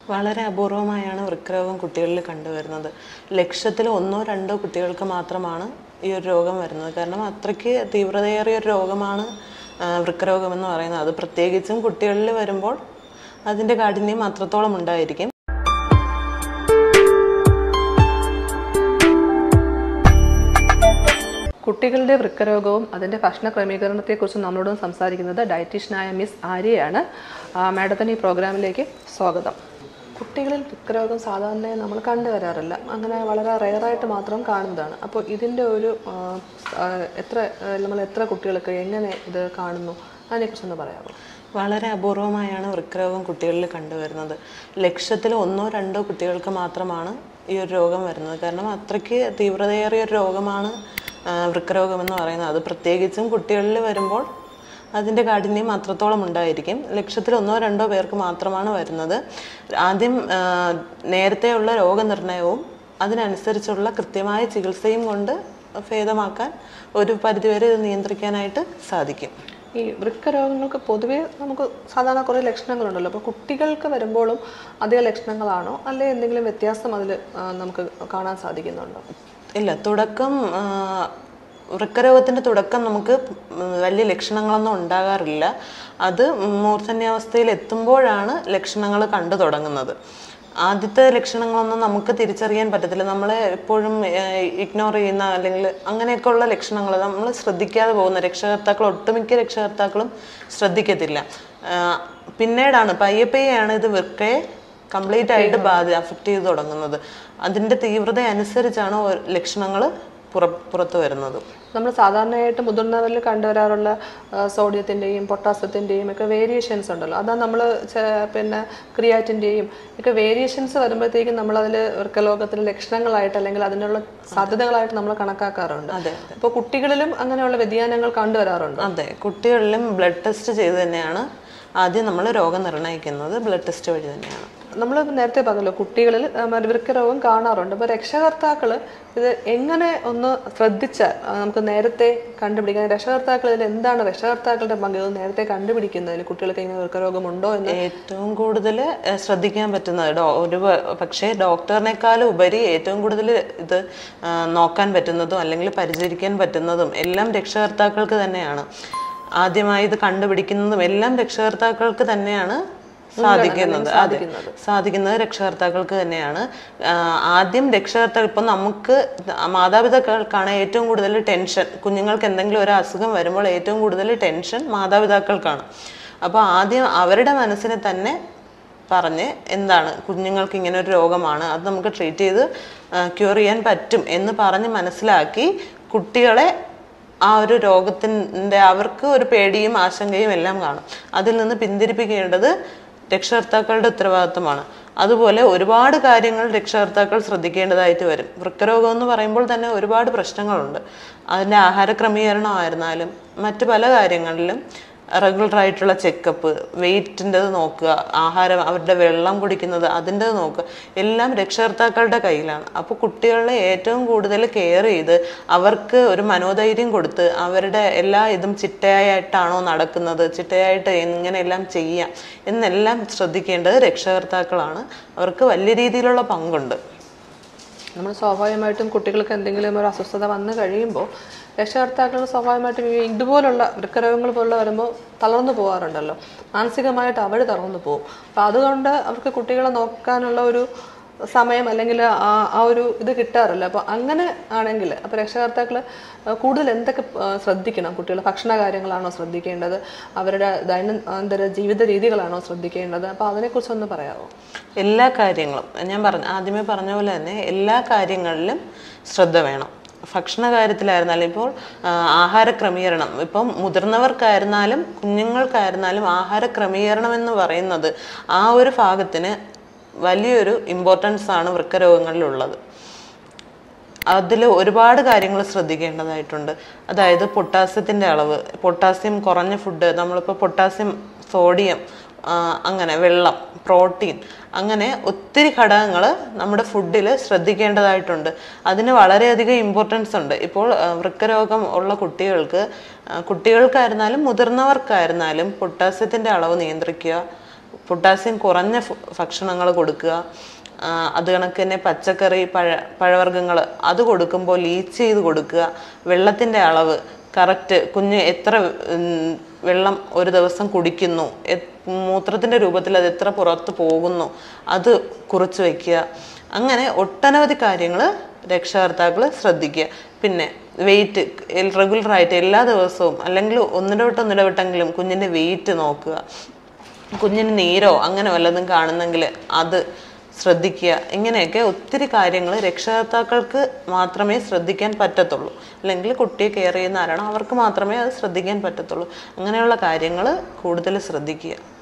വളരെ അപൂർവമായാണ് വൃക്കരോഗം കുട്ടികളിൽ കണ്ടുവരുന്നത്. ലക്ഷത്തിൽ ഒന്നോ രണ്ടോ കുട്ടികൾക്ക് മാത്രമാണ് ഈ ഒരു രോഗം വരുന്നത്. കാരണം അത്രയ്ക്ക് തീവ്രതയേറിയ ഒരു രോഗമാണ് വൃക്കരോഗം എന്ന് പറയുന്നത്. അത് പ്രത്യേകിച്ചും കുട്ടികളിൽ വരുമ്പോൾ അതിൻ്റെ കാഠിന്യം അത്രത്തോളം ഉണ്ടായിരിക്കും. കുട്ടികളുടെ വൃക്കരോഗവും അതിൻ്റെ ഭക്ഷണ ക്രമീകരണത്തെക്കുറിച്ച് നമ്മളോട് സംസാരിക്കുന്നത് ഡയറ്റീഷ്യനായ മിസ് ആര്യയാണ്. മാഡത്തിന് ഈ പ്രോഗ്രാമിലേക്ക് സ്വാഗതം. കുട്ടികളിൽ വൃക്കരോഗം സാധാരണ നമ്മൾ കണ്ടുവരാറില്ല, അങ്ങനെ വളരെ റെയറായിട്ട് മാത്രം കാണുന്നതാണ്. അപ്പോൾ ഇതിൻ്റെ ഒരു നമ്മൾ എത്ര കുട്ടികൾക്ക് എങ്ങനെ ഇത് കാണുന്നു അതിനെക്കുറിച്ചൊന്ന് പറയാമോ? വളരെ അപൂർവമായാണ് വൃക്കരോഗം കുട്ടികളിൽ കണ്ടുവരുന്നത്. ലക്ഷത്തിൽ ഒന്നോ രണ്ടോ കുട്ടികൾക്ക് മാത്രമാണ് ഈ ഒരു രോഗം വരുന്നത്. കാരണം അത്രയ്ക്ക് തീവ്രതയേറിയ ഒരു രോഗമാണ് വൃക്കരോഗം എന്ന് പറയുന്നത്. അത് പ്രത്യേകിച്ചും കുട്ടികളിൽ വരുമ്പോൾ അതിൻ്റെ കാഠിന്യം അത്രത്തോളം ഉണ്ടായിരിക്കും. ലക്ഷത്തിൽ ഒന്നോ രണ്ടോ പേർക്ക് മാത്രമാണ് വരുന്നത്. ആദ്യം നേരത്തെയുള്ള രോഗനിർണയവും അതിനനുസരിച്ചുള്ള കൃത്യമായ ചികിത്സയും കൊണ്ട് ഭേദമാക്കാൻ ഒരു പരിധിവരെ ഇത് നിയന്ത്രിക്കാനായിട്ട് സാധിക്കും. ഈ വൃക്കരോഗങ്ങൾക്ക് പൊതുവേ നമുക്ക് സാധാരണ കുറേ ലക്ഷണങ്ങളുണ്ടല്ലോ. അപ്പോൾ കുട്ടികൾക്ക് വരുമ്പോഴും അധിക ലക്ഷണങ്ങളാണോ അല്ലെങ്കിൽ എന്തെങ്കിലും വ്യത്യാസം അതിൽ നമുക്ക് കാണാൻ സാധിക്കുന്നുണ്ടോ? ഇല്ല, വൃക്കരോഗത്തിൻ്റെ തുടക്കം നമുക്ക് വലിയ ലക്ഷണങ്ങളൊന്നും ഉണ്ടാകാറില്ല. അത് മൂർധന്യാവസ്ഥയിൽ എത്തുമ്പോഴാണ് ലക്ഷണങ്ങൾ കണ്ടു തുടങ്ങുന്നത്. ആദ്യത്തെ ലക്ഷണങ്ങളൊന്നും നമുക്ക് തിരിച്ചറിയാൻ പറ്റത്തില്ല. നമ്മളെ എപ്പോഴും ഇഗ്നോർ ചെയ്യുന്ന അല്ലെങ്കിൽ അങ്ങനെയൊക്കെയുള്ള ലക്ഷണങ്ങൾ നമ്മൾ ശ്രദ്ധിക്കാതെ പോകുന്ന ഒട്ടുമിക്ക രക്ഷകർത്താക്കളും ശ്രദ്ധിക്കത്തില്ല. പിന്നീടാണ് പയ്യെയാണ് ഇത് വൃക്കയെ കംപ്ലീറ്റ് ആയിട്ട് അഫക്റ്റ് ചെയ്ത് തുടങ്ങുന്നത്. അതിൻ്റെ തീവ്രത അനുസരിച്ചാണ് ലക്ഷണങ്ങൾ പുറത്തു വരുന്നത്. നമ്മൾ സാധാരണയായിട്ട് മുതിർന്നവരിൽ കണ്ടുവരാറുള്ള സോഡിയത്തിൻ്റെയും പൊട്ടാസ്യത്തിൻ്റെയും ഒക്കെ വേരിയേഷൻസ് ഉണ്ടല്ലോ. അതാ നമ്മൾ പിന്നെ ക്രിയാറ്റിൻ്റെയും ഒക്കെ വേരിയേഷൻസ് വരുമ്പോഴത്തേക്കും നമ്മളതിൽ വൃക്കരോഗത്തിൻ്റെ ലക്ഷണങ്ങളായിട്ട് അല്ലെങ്കിൽ അതിനുള്ള സാധ്യതകളായിട്ട് നമ്മൾ കണക്കാക്കാറുണ്ട്. അതെ. അപ്പോൾ കുട്ടികളിലും അങ്ങനെയുള്ള വ്യതിയാനങ്ങൾ കണ്ടുവരാറുണ്ട്. അതെ, കുട്ടികളിലും ബ്ലഡ് ടെസ്റ്റ് ചെയ്ത് തന്നെയാണ് ആദ്യം നമ്മൾ രോഗം നിർണ്ണയിക്കുന്നത്. ബ്ലഡ് ടെസ്റ്റ് വഴി തന്നെയാണ്. നമ്മൾ നേരത്തെ പറഞ്ഞല്ലോ കുട്ടികളിൽ വൃക്കരോഗം കാണാറുണ്ട്. അപ്പോൾ രക്ഷകർത്താക്കൾ ഇത് എങ്ങനെ ഒന്ന് ശ്രദ്ധിച്ചാൽ നമുക്ക് നേരത്തെ കണ്ടുപിടിക്കാൻ, രക്ഷകർത്താക്കൾ ഇതിൽ എന്താണ് രക്ഷകർത്താക്കളുടെ പങ്ക് നേരത്തെ കണ്ടുപിടിക്കുന്നതിൽ കുട്ടികൾക്ക് ഇങ്ങനെ വൃക്കരോഗമുണ്ടോ എന്ന്? ഏറ്റവും കൂടുതൽ ശ്രദ്ധിക്കാൻ പറ്റുന്നത് പക്ഷേ ഡോക്ടറിനേക്കാളും ഉപരി ഏറ്റവും കൂടുതൽ ഇത് നോക്കാൻ പറ്റുന്നതും അല്ലെങ്കിൽ പരിചരിക്കാൻ പറ്റുന്നതും എല്ലാം രക്ഷകർത്താക്കൾക്ക് തന്നെയാണ്. ആദ്യമായി ഇത് കണ്ടുപിടിക്കുന്നതും എല്ലാം രക്ഷകർത്താക്കൾക്ക് തന്നെയാണ് സാധിക്കുന്നത് രക്ഷകർത്താക്കൾക്ക് തന്നെയാണ്. ആദ്യം രക്ഷകർത്താക്കൾ, ഇപ്പം നമുക്ക് മാതാപിതാക്കൾക്കാണ് ഏറ്റവും കൂടുതൽ ടെൻഷൻ. കുഞ്ഞുങ്ങൾക്ക് എന്തെങ്കിലും ഒരു അസുഖം വരുമ്പോൾ ഏറ്റവും കൂടുതൽ ടെൻഷൻ മാതാപിതാക്കൾക്കാണ്. അപ്പോൾ ആദ്യം അവരുടെ മനസ്സിനെ തന്നെ പറഞ്ഞ് എന്താണ് കുഞ്ഞുങ്ങൾക്ക് ഇങ്ങനെ ഒരു രോഗമാണ്, അത് നമുക്ക് ട്രീറ്റ് ചെയ്ത് ക്യൂർ ചെയ്യാൻ പറ്റും എന്ന് പറഞ്ഞ് മനസ്സിലാക്കി കുട്ടികളെ ആ ഒരു രോഗത്തിൻ്റെ അവർക്ക് ഒരു പേടിയും ആശങ്കയും എല്ലാം കാണും. അതിൽ നിന്ന് പിന്തിരിപ്പിക്കേണ്ടത് രക്ഷകർത്താക്കളുടെ ഉത്തരവാദിത്വമാണ്. അതുപോലെ ഒരുപാട് കാര്യങ്ങൾ രക്ഷകർത്താക്കൾ ശ്രദ്ധിക്കേണ്ടതായിട്ട് വരും. വൃക്കരോഗം എന്ന് പറയുമ്പോൾ തന്നെ ഒരുപാട് പ്രശ്നങ്ങളുണ്ട്. അതിൻ്റെ ആഹാര ക്രമീകരണമായിരുന്നാലും മറ്റു പല കാര്യങ്ങളിലും റെഗുലറായിട്ടുള്ള ചെക്കപ്പ്, വെയിറ്റിൻ്റെത് നോക്കുക, ആഹാരം, അവരുടെ വെള്ളം കുടിക്കുന്നത് അതിൻ്റെത് നോക്കുക, എല്ലാം രക്ഷകർത്താക്കളുടെ കയ്യിലാണ്. അപ്പോൾ കുട്ടികളെ ഏറ്റവും കൂടുതൽ കെയർ ചെയ്ത് അവർക്ക് ഒരു മനോധൈര്യം കൊടുത്ത് അവരുടെ എല്ലാ ഇതും ചിട്ടയായിട്ടാണോ നടക്കുന്നത്, ചിട്ടയായിട്ട് എങ്ങനെയെല്ലാം ചെയ്യാം എന്നെല്ലാം ശ്രദ്ധിക്കേണ്ടത് രക്ഷകർത്താക്കളാണ്. അവർക്ക് വലിയ രീതിയിലുള്ള പങ്കുണ്ട്. നമ്മൾ സ്വാഭാവികമായിട്ടും കുട്ടികൾക്ക് എന്തെങ്കിലും ഒരു അസ്വസ്ഥത വന്നു കഴിയുമ്പോൾ രക്ഷകർത്താക്കൾ സ്വാഭാവികമായിട്ടും ഇതുപോലുള്ള വൃക്കരോഗങ്ങൾ പോലുള്ള വരുമ്പോൾ തളർന്നു പോകാറുണ്ടല്ലോ. മാനസികമായിട്ട് അവർ തളർന്നു പോകും. അപ്പം അതുകൊണ്ട് അവർക്ക് കുട്ടികളെ നോക്കാനുള്ള ഒരു സമയം അല്ലെങ്കിൽ ആ ഒരു ഇത് കിട്ടാറില്ല. അപ്പോൾ അങ്ങനെ ആണെങ്കിൽ അപ്പോൾ രക്ഷകർത്താക്കൾ കൂടുതൽ എന്തൊക്കെ ശ്രദ്ധിക്കണം? കുട്ടികളുടെ ഭക്ഷണ കാര്യങ്ങളാണോ ശ്രദ്ധിക്കേണ്ടത്, അവരുടെ ദൈനംദിന ജീവിത രീതികളാണോ ശ്രദ്ധിക്കേണ്ടത്? അപ്പോൾ അതിനെക്കുറിച്ചൊന്ന് പറയാമോ? എല്ലാ കാര്യങ്ങളും ഞാൻ ആദ്യമേ പറഞ്ഞ പോലെ തന്നെ എല്ലാ കാര്യങ്ങളിലും ശ്രദ്ധ വേണം. ഭക്ഷണ കാര്യത്തിലായിരുന്നാലും ഇപ്പോൾ ആഹാര ക്രമീകരണം, ഇപ്പം മുതിർന്നവർക്കായിരുന്നാലും കുഞ്ഞുങ്ങൾക്കായിരുന്നാലും ആഹാര ക്രമീകരണം എന്ന് പറയുന്നത് ആ ഒരു ഭാഗത്തിന് വലിയൊരു ഇമ്പോർട്ടൻസ് ആണ് വൃക്കരോഗങ്ങളിലുള്ളത്. അതിൽ ഒരുപാട് കാര്യങ്ങൾ ശ്രദ്ധിക്കേണ്ടതായിട്ടുണ്ട്. അതായത് പൊട്ടാസ്യത്തിൻ്റെ അളവ്, പൊട്ടാസ്യം കുറഞ്ഞ ഫുഡ്, നമ്മളിപ്പോൾ പൊട്ടാസ്യം, സോഡിയം, അങ്ങനെ വെള്ളം, പ്രോട്ടീൻ, അങ്ങനെ ഒത്തിരി ഘടകങ്ങൾ നമ്മുടെ ഫുഡിൽ ശ്രദ്ധിക്കേണ്ടതായിട്ടുണ്ട്. അതിന് വളരെയധികം ഇമ്പോർട്ടൻസ് ഉണ്ട്. ഇപ്പോൾ വൃക്കരോഗം ഉള്ള കുട്ടികൾക്കായിരുന്നാലും മുതിർന്നവർക്കായിരുന്നാലും പൊട്ടാസ്യത്തിൻ്റെ അളവ് നിയന്ത്രിക്കുക, പൊട്ടാസ്യം കുറഞ്ഞ ഭക്ഷണങ്ങൾ കൊടുക്കുക. അത് കണക്ക് തന്നെ പച്ചക്കറി, പഴവർഗ്ഗങ്ങൾ അത് കൊടുക്കുമ്പോൾ ലീച്ച് ചെയ്ത് കൊടുക്കുക. വെള്ളത്തിൻ്റെ അളവ് കറക്റ്റ്, കുഞ്ഞ് എത്ര വെള്ളം ഒരു ദിവസം കുടിക്കുന്നു, മൂത്രത്തിൻ്റെ രൂപത്തിൽ അത് എത്ര പുറത്ത് പോകുന്നു, അത് കുറിച്ച് വയ്ക്കുക. അങ്ങനെ ഒട്ടനവധി കാര്യങ്ങൾ രക്ഷകർത്താക്കൾ ശ്രദ്ധിക്കുക. പിന്നെ വെയിറ്റ് റെഗുലറായിട്ട് എല്ലാ ദിവസവും അല്ലെങ്കിൽ ഒന്നിടവിട്ടെങ്കിലും കുഞ്ഞിൻ്റെ വെയിറ്റ് നോക്കുക. കുഞ്ഞിന് നീരോ അങ്ങനെ വല്ലതും കാണുന്നെങ്കിൽ അത് ശ്രദ്ധിക്കുക. ഇങ്ങനെയൊക്കെ ഒത്തിരി കാര്യങ്ങൾ രക്ഷകർത്താക്കൾക്ക് മാത്രമേ ശ്രദ്ധിക്കാൻ പറ്റത്തുള്ളൂ. അല്ലെങ്കിൽ കുട്ടിയെ കെയർ ചെയ്യുന്ന ആരാണോ അവർക്ക് മാത്രമേ അത് ശ്രദ്ധിക്കാൻ പറ്റത്തുള്ളൂ. അങ്ങനെയുള്ള കാര്യങ്ങൾ കൂടുതൽ ശ്രദ്ധിക്കുക.